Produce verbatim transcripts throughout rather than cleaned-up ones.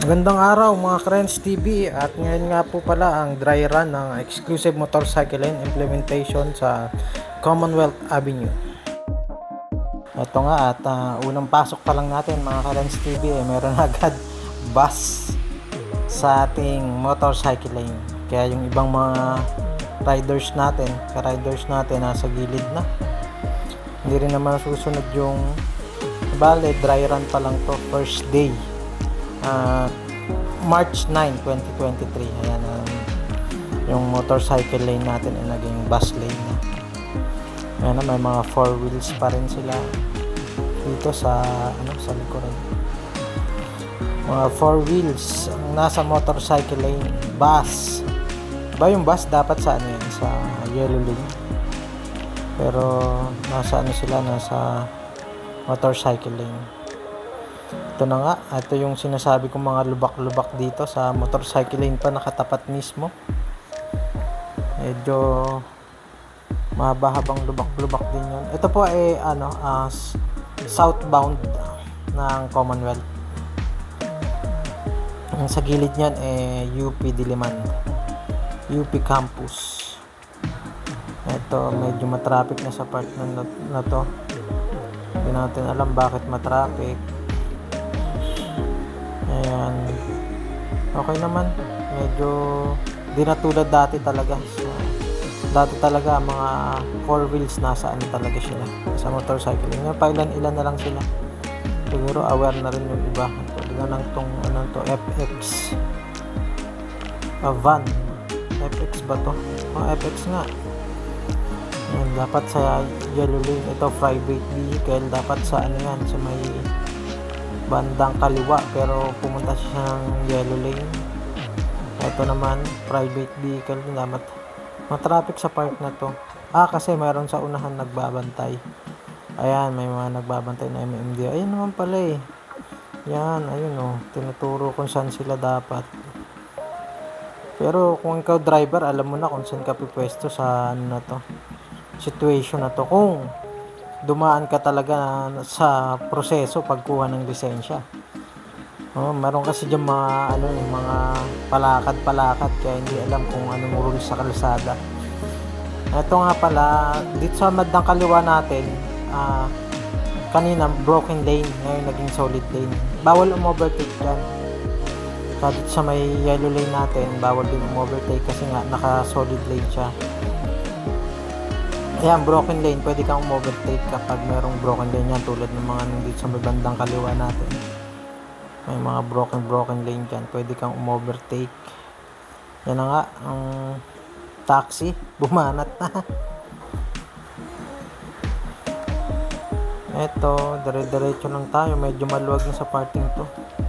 Magandang araw mga Krens T V, at ngayon nga po pala ang dry run ng exclusive motorcycle lane implementation sa Commonwealth Avenue. Ito nga, at uh, unang pasok pa lang natin mga Krens T V, eh, meron agad bus sa ating motorcycle lane. Kaya yung ibang mga riders natin, ka-riders natin nasa gilid na. Hindi rin naman susunod yung bale, dry run pa lang to, first day. Uh, March ninth, twenty twenty-three. Ayan, um, yung motorcycle lane natin ay naging bus lane na. Ayan, may mga four wheels pa rin sila dito sa ano sa likuran. Mga four wheels ang nasa motorcycle lane. Bus ba yung bus dapat sa ano yan, sa yellow lane, pero nasa ano sila, nasa motorcycle lane. Ito na nga, ito yung sinasabi kong mga lubak-lubak dito sa motorcycle lane pa, nakatapat mismo. Medyo mahaba-habang lubak-lubak din yun. Ito po ay ano, uh, southbound ng Commonwealth. Ang sa gilid niyan ay U P Diliman, U P Campus. Ito, medyo matraffic na sa part na, na to. Hindi natin alam bakit matraffic. Ayan, okay naman, medyo di na tulad dati talaga. So, dati talaga mga four wheels nasa ano talaga sila, sa motorcycle. Ngayon pa ilan ilan na lang sila, siguro aware na rin yung iba. Tulad na lang tong ano to, F X uh, van, F X ba to? Oh, F X nga. Ayan, dapat sa yellow lane. Ito private vehicle, dapat sa ano yan, sa may bandang kaliwa, pero pumunta siya ng yellow lane. Ito naman private vehicle, dapat matraffic sa part na to. Ah, kasi mayroon sa unahan nagbabantay. Ayan, may mga nagbabantay na M M D. Ayun naman pala eh. Yan, ayun oh, tinuturo kung saan sila dapat. Pero kung ikaw driver, alam mo na kung saan ka pipwesto sa ano na to, situation na to, kung dumaan ka talaga sa proseso pagkuha ng lisensya. Oh, meron kasi diyan mga ano, yung mga palakad-palakad, kaya hindi alam kung anong rules sa kalsada. Ito nga pala, dito sa bandang kaliwa natin, uh, kanina broken lane, ngayon naging solid lane. Bawal umovertake dyan. So, dito sa may yellow lane natin, bawal din umovertake kasi nga naka-solid lane siya. Ayan, broken lane, pwede kang overtake kapag merong broken lane yan, tulad ng mga nandito sa may bandang kaliwa natin. May mga broken broken lane dyan, pwede kang umovertake. Yan na nga, ang taxi, bumanat na. Eto, dire-diretso lang tayo, medyo maluwag na sa parting to.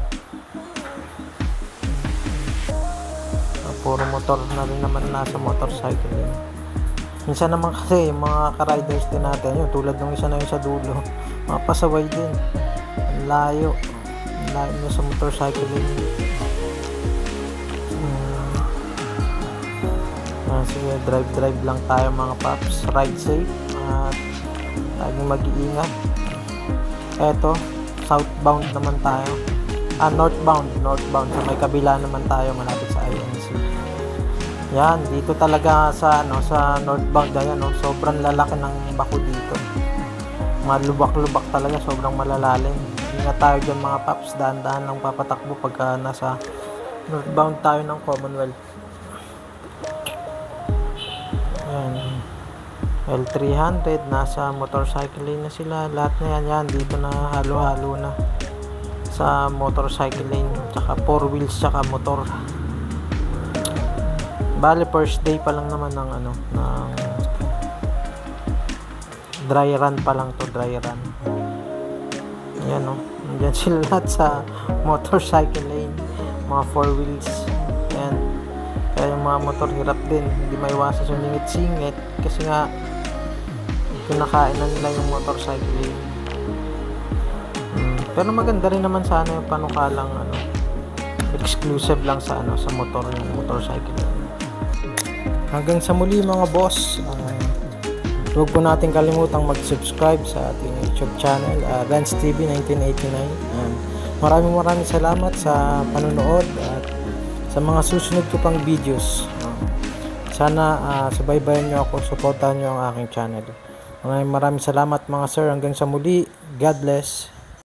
Puro motor na rin naman nasa motorcycle lane. Minsan naman kasi yung mga ka-riders din natin, yun, tulad ng isa na yun sa dulo, mapasaway din. Ang layo. Ang layo na sa motorcycle yun. Hmm. Ah, sige, drive-drive lang tayo mga paps. Ride safe. At laging mag-iingat. Eto, southbound naman tayo. Ah, northbound. Northbound. So may kabila naman tayo, malapit sa I N C. Yan, dito talaga sa ano, sa northbound, ayan, no, sobrang lalaki ng bako dito. Mga lubak-lubak talaga, sobrang malalalim. Ingat tayo dyan mga paps, dahan-dahan lang papatakbo pagka nasa northbound tayo ng Commonwealth. Yan, L three hundred, nasa motorcycle lane na sila. Lahat na yan, yan, dito na halo-halo na sa motorcycle lane, tsaka four wheels, tsaka motor. Bale, first day pa lang naman ng ano, ng dry run pa lang to, dry run. Ayan o, nandiyan sila lahat sa motorcycle lane, mga four wheels. Ayan, kaya yung mga motor hirap din, hindi maiwasan sumingit-singit kasi nga kinakain na nila yung motorcycle lane. Hmm, pero maganda rin naman sana yung panukalang ano, exclusive lang sa ano, sa motor, yung motorcycle lane. Hanggang sa muli mga boss, uh, huwag po natin kalimutang mag-subscribe sa ating YouTube channel, uh, Rans T V nineteen eighty-nine. Um, Maraming maraming salamat sa panonood at sa mga susunod ko pang videos. Sana uh, subaybayan nyo ako, supportahan nyo ang aking channel. Maraming maraming salamat mga sir. Hanggang sa muli. God bless.